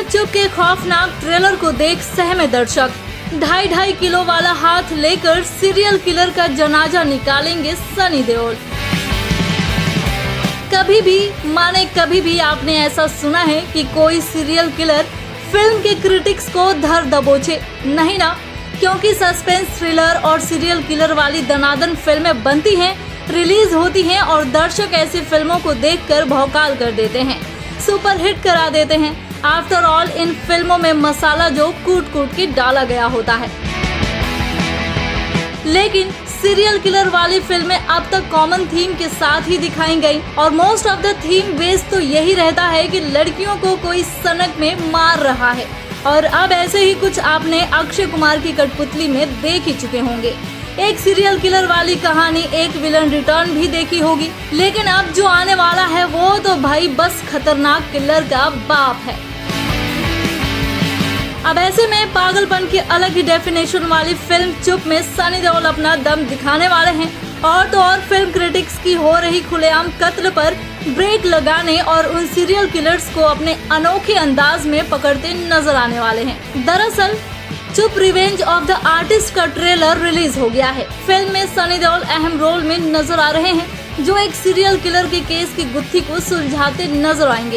चुप के खौफनाक ट्रेलर को देख सहमे दर्शक। 2.5 किलो वाला हाथ लेकर सीरियल किलर का जनाजा निकालेंगे सनी देओल। कभी भी आपने ऐसा सुना है कि कोई सीरियल किलर फिल्म के क्रिटिक्स को धर दबोचे? नहीं ना, क्योंकि सस्पेंस थ्रिलर और सीरियल किलर वाली दनादन फिल्में बनती हैं, रिलीज होती हैं और दर्शक ऐसी फिल्मों को देखकर भौकाल कर देते हैं, सुपर हिट करा देते हैं। आफ्टर ऑल इन फिल्मों में मसाला जो कूट कूट के डाला गया होता है। लेकिन सीरियल किलर वाली फिल्में अब तक कॉमन थीम के साथ ही दिखाई गई और most of the theme base तो यही रहता है कि लड़कियों को कोई सनक में मार रहा है। और अब ऐसे ही कुछ आपने अक्षय कुमार की कठपुतली में देख ही चुके होंगे। एक सीरियल किलर वाली कहानी, एक विलन रिटर्न भी देखी होगी। लेकिन अब जो आने वाला है वो तो भाई बस खतरनाक किलर का बाप है। अब ऐसे में पागलपन की अलग ही डेफिनेशन वाली फिल्म चुप में सनी देओल अपना दम दिखाने वाले हैं। और तो और फिल्म क्रिटिक्स की हो रही खुलेआम कत्ल पर ब्रेक लगाने और उन सीरियल किलर्स को अपने अनोखे अंदाज में पकड़ते नजर आने वाले हैं। दरअसल Chup revenge of the artist का ट्रेलर रिलीज हो गया है। फिल्म में सनी देओल अहम रोल में नजर आ रहे हैं, जो एक सीरियल किलर के केस की गुत्थी को सुलझाते नजर आएंगे।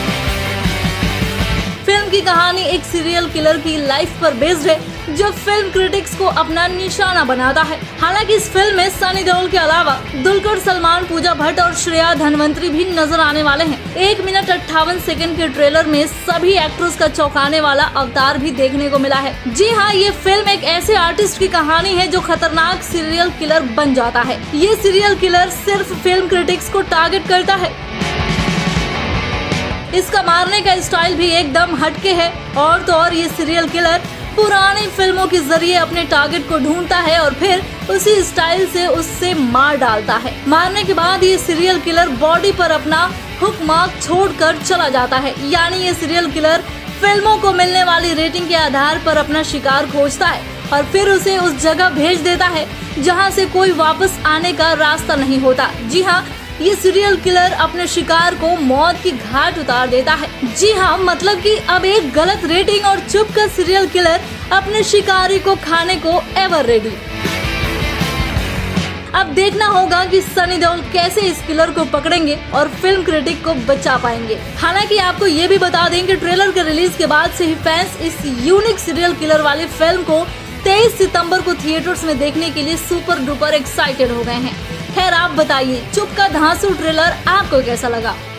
फिल्म की कहानी एक सीरियल किलर की लाइफ पर बेस्ड है, जो फिल्म क्रिटिक्स को अपना निशाना बनाता है। हालांकि इस फिल्म में सनी देओल के अलावा दुलकर सलमान, पूजा भट्ट और श्रेया धनवंतरी भी नजर आने वाले हैं। 1 मिनट 58 सेकंड के ट्रेलर में सभी एक्ट्रेस का चौंकाने वाला अवतार भी देखने को मिला है। जी हाँ, ये फिल्म एक ऐसे आर्टिस्ट की कहानी है जो खतरनाक सीरियल किलर बन जाता है। ये सीरियल किलर सिर्फ फिल्म क्रिटिक्स को टारगेट करता है। इसका मारने का स्टाइल भी एकदम हटके है। और तो और ये सीरियल किलर पुरानी फिल्मों के जरिए अपने टारगेट को ढूंढता है और फिर उसी स्टाइल से उससे मार डालता है। मारने के बाद ये सीरियल किलर बॉडी पर अपना हुक मार्क छोड़कर चला जाता है। यानी ये सीरियल किलर फिल्मों को मिलने वाली रेटिंग के आधार पर अपना शिकार खोजता है और फिर उसे उस जगह भेज देता है जहाँ से कोई वापस आने का रास्ता नहीं होता। जी हाँ, ये सीरियल किलर अपने शिकार को मौत की घाट उतार देता है। जी हाँ, मतलब कि अब एक गलत रेटिंग और चुप का सीरियल किलर अपने शिकारी को खाने को एवर रेडी। अब देखना होगा कि सनी देओल कैसे इस किलर को पकड़ेंगे और फिल्म क्रिटिक को बचा पाएंगे। हालांकि आपको ये भी बता दें कि ट्रेलर के रिलीज के बाद से ही फैंस इस यूनिक सीरियल किलर वाली फिल्म को 23 सितंबर को थिएटर्स में देखने के लिए सुपर डुपर एक्साइटेड हो गए हैं। खैर आप बताइए, चुप का धांसू ट्रेलर आपको कैसा लगा?